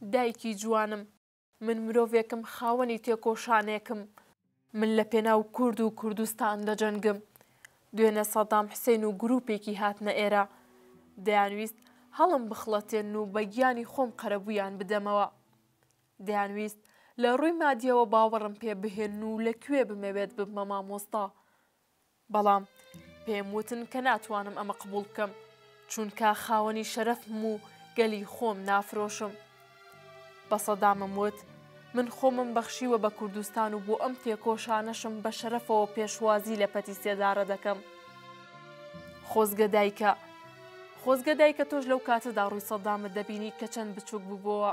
دایکی جوانم، من مرۆڤێکم خاوەنی تێکۆشانێکم، من لە پێناو کورد و کوردستان دەجەنگم. دوێنێ سەدام حسێن و گروپێکی هاتنە ئێرە، دەیانویست هەڵم بخڵەتێن و بە گیانی خۆم قەرەبوویان بدەمەوە. دەیانویست لە ڕووی مادیەوە باوەڕم پێ بهێن و لەکوێ بمەوێت ببمە مامۆستا. بەڵام پێم وتن کە ناتوانم ئەمە قبوڵ بکەم، چونکە خاوەنی شەرەفم و گەلی خۆم نافرۆشم. بە سەدامم وت من خۆمم بەخشیوە بە کوردستان و بۆ ئەم تێکۆشانەشم بە شەرەفەوە پێشوازی لە پەتی سێدارە دەکەم. خۆزگە دایکە تۆش لەو کاتەدا ڕووی سەدامت دەبینی کە چەند بچووک بووبەوە.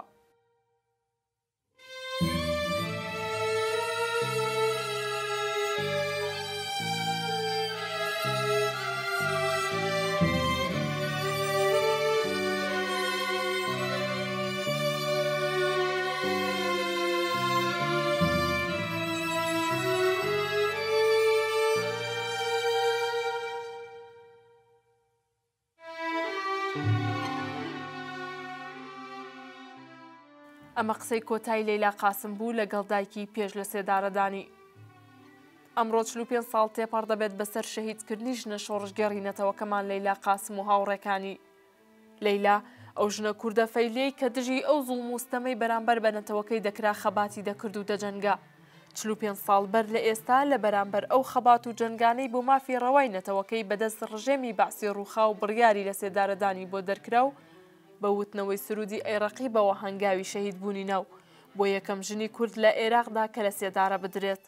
ئەمە قسەی کۆتای لەیلا قاسم بوو لەگەڵ دایکی پێش لە سێدارەدانی. ئەمڕۆ 45 ساڵ تێپەڕ دەبێت بەسەر شەهیدکردنی ژنە شۆڕژگەڕینەتەوەکەمان لەیلا قاسم و هاوڕێکانی. لەیلا ئەو ژنە کووردە فەیلەی کە دژی ئەو زوڵم و ستەمەی بەرامبەر بەنەتەوەکەی دەکرا خەباتی دەکرد و دەجەنگا. 45 ساڵ بەر لە ئێستا لە بەرامبەر ئەو خەبات و جەنگانەی بۆ مافی ڕەوای نەتەوەکەی بەدەست ڕژێمی بەعسی ڕووخاو بڕیاری لە سێدارەدانی بۆ دەرکرا و بە وتنەوەی سرودی ئەیڕەقی بەوە هەنگاوی شەهید بوونی ناو بۆ یەکەم ژنی کورد لە عێراقدا کە لە سێدارە بدرێت.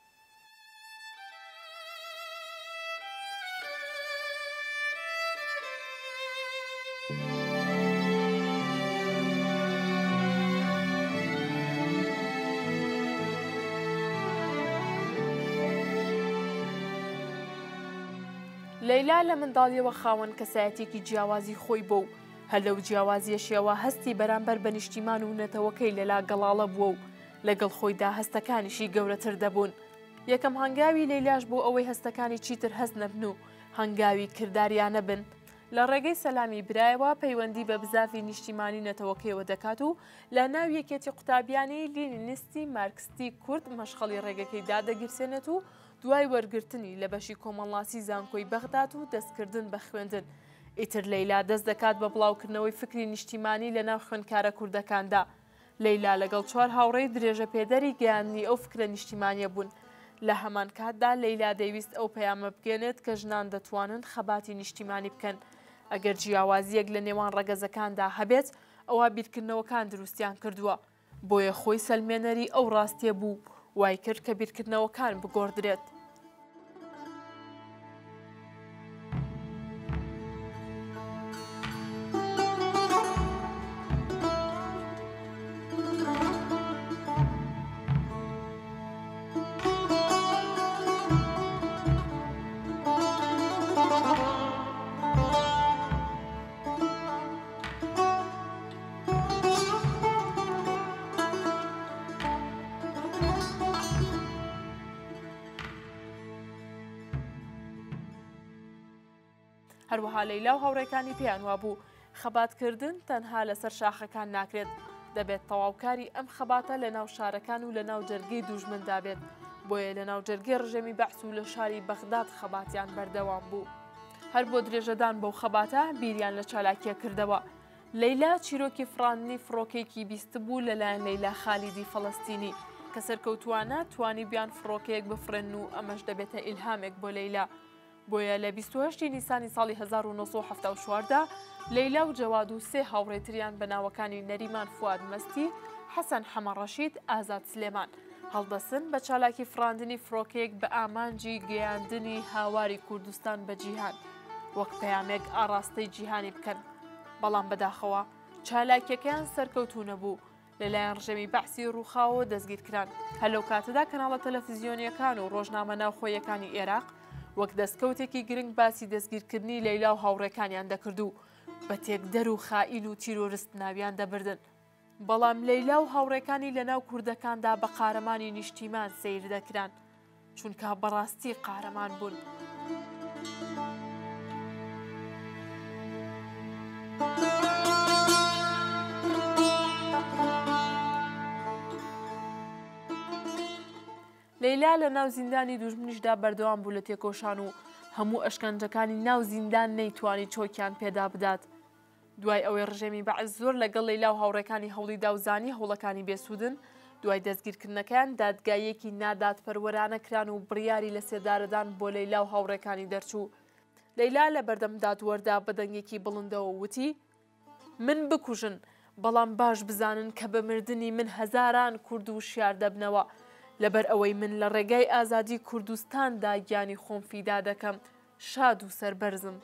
لەیلا لە منداڵیەوە خاوەن کەسایەتێکی جیاوازی خۆی بۆ و هەر لەو جیاوازیەشیەوە هەستی بەرامبەر بە نیشتیمان و نەتەوەکەی لەلا گەڵاڵە بووە و لەگەڵ خۆیدا هەستەکانیشی گەورەتر دەبوون. یەکەم هەنگاوی لەیلاش بۆ ئەوەی هەستەکانی چیتر هەست نەبن و هەنگاوی کرداریانە بن. لە ڕێگەی سەلامی برایەوە پەیوەندی بە بزافی نیشتیمانی نەتەوەکەیەوە دەکات و لە ناو یەکێتی قوتابیانی لینینیستی مارکستی کورد مەشغەڵی ڕێگەکەیدا دەگیرسێنێت و دوای وەرگرتنی لە بەشی کۆمەڵاسی زانکۆی بەغداد و دەستکردن بە خوێندن. ئیتر لەیلا دەست دەکات بە بڵاوکردنەوەی فکری نیشتیمانی لە ناو خوێندکارە کوردەکاندا. لەیلا لەگەڵ 4 هاوڕێی درێژە پێدەری گەیاندنی ئەو فکرە نیشتیمانیە بوون. لە هەمان کاتدا لەیلا دەیویست ئەو پەیامە بگێنێت کە ژنان دەتوانن خەباتی نیشتیمانی بکەن. ئەگەر جیاوازیەک لە نێوان ڕەگەزەکاندا هەبێت ئەوە بیرکردنەوەکان دروستیان کردووە. بۆیە خۆی سەلمێنەری ئەو ڕاستیە بوو وای کرد کە بیرکردنەوەکان بگۆڕدرێت. هەروەها لەیلا و هاوڕێکانی پێیان وابوو خەباتکردن تەنها لەسەر شاخەکان ناکرێت، دەبێت تەواوکاری ئەم خەباتە لە ناو شارەکان و لە ناو جەرگەی دوژمندا بێت. بۆیە لە ناو جەرگەی ڕژێمی بەعس و لە شاری بەغداد خەباتیان بەردەوام بوو. هەر بۆ درێژەدان بەو خەباتە بیریان لە چالاکیە کردەوە. لەیلا چیرۆکی فڕاندنی فڕۆکەیەکی بیست بوو لەلایەن لەیلا خالیدی فەڵەستینی کە سەرکەوتووانە توانی بیان فڕۆکەیەک بفرێن و ئەمەش دەبێتە ئیلهامێک بۆ لەیلا. بۆیە لە 28 نیسانی ساڵی 1970دا لەیلا و جەواد و 3 هاوڕێتریان بە ناوەکانی نەریمان فواد مەستی، حەسەن حەمەڕەشید، ئازاد سلێمان هەڵدەسن بە چالاکی فڕاندنی فڕۆکەیەک بە ئامانجی گەیاندنی هاواری کوردستان بە جیهان وەک پەیامێک ئاڕاستەی جیهانی بکەن. بەڵام بەداخەوە چالاکیەکەیان سەرکەوتوو نەبوو، لەلایەن ڕژێمی بەعسی ڕووخاوە دەستگیرکران. هەر لەو کاتەدا کەناڵە تەلەڤیزیۆنیەکان و ڕۆژنامە ناوخۆیەکانی عێراق وەک دەستکەوتێکی گرنگ باسی دەستگیرکردنی لەیلا و هاوڕێکانیان دەکرد و بە تێکدەر و خائیل و تیرۆریست ناویان دەبردن. بەڵام لەیلا و هاوڕێکانی لە ناو کوردەکاندا بە قارەمانی نیشتیمان سەیر دەکران، چونکە بەڕاستی قارەمان بوون. لەیلا لە ناو زیندانی دوژمنیشدا بەردەوام بوو لە تێکۆشان و هەموو ئەشکەنجەکانی ناو زیندان نەیتوانی چۆکیان پێدا بدات. دوای ئەوەی ڕژێمی بەعز زۆر لەگەڵ لەیلا و هاوڕێکانی هەوڵیدا و زانی هەوڵەکانی بێسوودن، دوای دەستگیرکردنەکان دادگایەکی نادادپەروەرانە کران و بڕیاری لە سێدارەدان بۆ لەیلا و هاوڕێکانی دەرچوو. لەیلا لە بەردەم دادوەردا بە دەنگێکی بڵندەوە وتی: من بکوژن، بەڵام باش بزانن کە بە مردنی من هەزاران کورد و شیار دەبنەوە، لەبەر ئەوەی من لە ڕێگای ئازادی کوردستاندا گیانی خۆم فیدا دەکەم، شاد و سەربەرزم.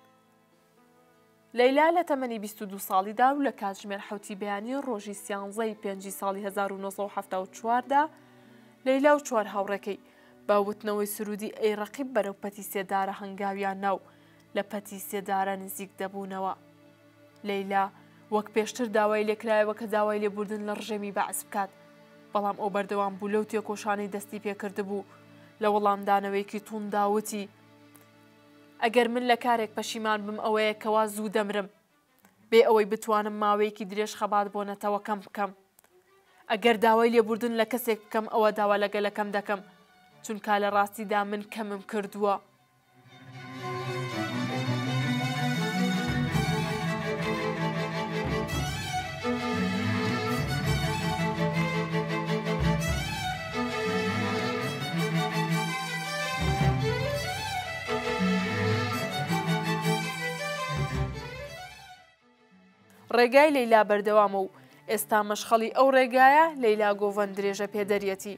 لەیلا لە تەمەنی 22 ساڵیدا و لە کاتژمێر حوتی بەیانی ڕۆژی 13 پێنجی ساڵی 1974دا لەیلا و 4 هاوڕێکەی با وتنەوەی سرودی ئەی ڕەقیب بەرەو پەتی سێدارە هەنگاویان ناو لە پەتی سێدارە نزیک دەبوونەوە. لەیلا وەک پێشتر داوای لێکرایەوە کە داوای لێبوردن لە ڕژێمی بەعز بکات، بەڵام ئەو بەردەوام بوو لەو تێکۆشانەی دەستی پێکرد بوو. لە وەڵامدانەوەیەکی تونداوتی: ئەگەر من لە کارێک پەشیمان بم ئەوەیە کەوا زوو دەمرم، بێ ئەوەی بتوانم ماوەیەکی درێژ خەبات بۆ نەتەوە کەم بکەم. ئەگەر داوای لێبوردن لە کەسێک بکەم ئەوە داوا لەگەلەکەم دەکەم، چونکە لە ڕاستیدا من کەمم کردووە. ڕێگای لەیلا بەردەوامە و ئێستا مەشخەڵی ئەو ڕێگایە لەیلا گۆڤەن درێژە پێدەریەتی.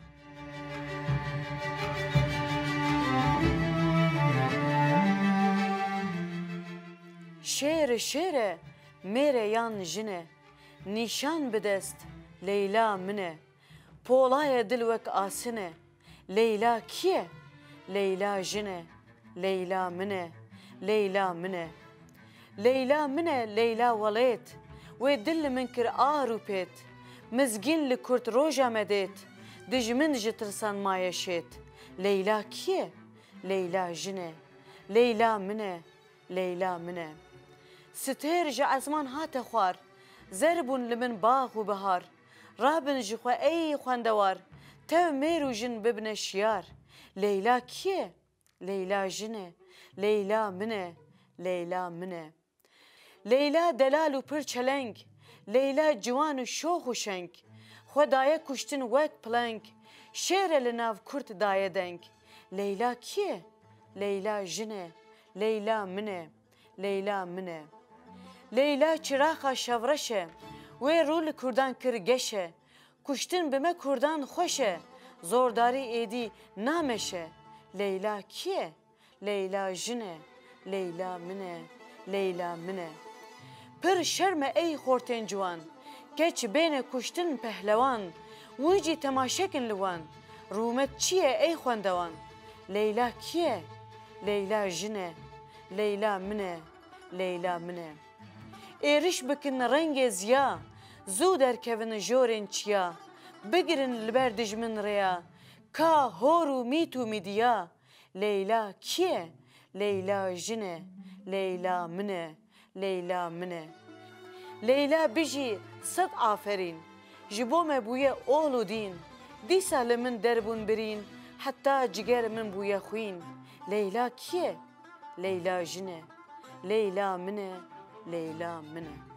شێرە شێرە مێرە یان ژنە، نیشان بدەست لەیلا منە، پۆڵایە دل وەک ئاسنە، لەیلا کیە؟ لەیلا ژنە، لەیلا منە، لەیلا منە. لەیلا منە لەیلا وەڵێت، وێ دل لە من کرد ئار و پێت، مزگین لە کورت ڕۆژە مەدێت، دژمن ji tirsan مایەشێت. لەیلا کیە؟ لەیلا ژنە، لەیلا منە، لەیلا منە. ستێر ji esman hate xwar، zerbûn li min bax û bihar، rabin ji xwe ey xwendewar، tev mêr û jin bibine şiyar. لەیلا کیە؟ لەیلا ژنە، لەیلا منە، لەیلا منە. لەیلا دەلال و پڕ چەلەنگ، لەیلا جوان و شۆخ و شەنگ، خۆ دایە کوشتن وەک پڵەنگ، شێرە لە ناو کورت دایە دەنگ. لەیلا کیە؟ لەیلا ژنە، لەیلا منە، لەیلا منە. لەیلا چراغا شەڤڕەشە، وێ ڕوو لە کوردان کرد گەشە، کوشتن بمە کوردان خۆشە، زۆرداری ئێدی نامەشە. لەیلا کیە؟ لەیلا ژنە، لەیلا منە، لەیلا منە. پڕ شەرمە ئەی خۆرتێن جوان، کەچ بێنە کوشتن پەهلەوان، وجی تەماشەکن لەوان، ڕوومەت چییە ئەی خوێندەوان؟ لەیلا کیە؟ لەیلا ژنە، لەیلا منە، لەیلا منە. ئێریش بکن ڕەنگێ زیا، زوو دەرکەون ژۆرێن چیا، بگرن لەبەر دژمن ڕێیا، کا هۆر و میت و میدیا. لەیلا کیە؟ لەیلا ژنە، لەیلا منە، لەیلا منە. لەیلا بژی سەد ئافەرین، ji bo me bûye ol û dîn، dîsa li min derbûn birîn، heta ciger min bûye xwîn. لەیلا کیە؟ لەیلا ژنە، لەیلا منە، لەیلا منە.